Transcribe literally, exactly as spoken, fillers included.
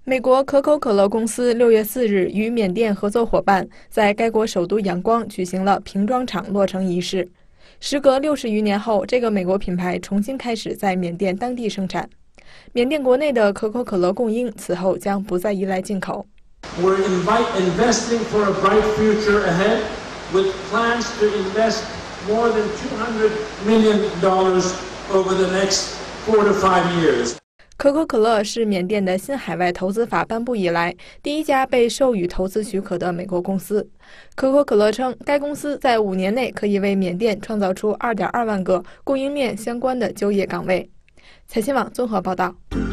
美国可口可乐公司六月四日与缅甸合作伙伴在该国首都仰光举行了瓶装厂落成仪式。时隔六十余年后，这个美国品牌重新开始在缅甸当地生产。缅甸国内的可口可乐供应此后将不再依赖进口。 We're investing for a bright future ahead, with plans to invest more than two hundred million dollars over the next four to five years. 可口可乐是缅甸的新海外投资法颁布以来第一家被授予投资许可的美国公司。可口可乐称，该公司在五年内可以为缅甸创造出 二点二万个供应链相关的就业岗位。财新网综合报道。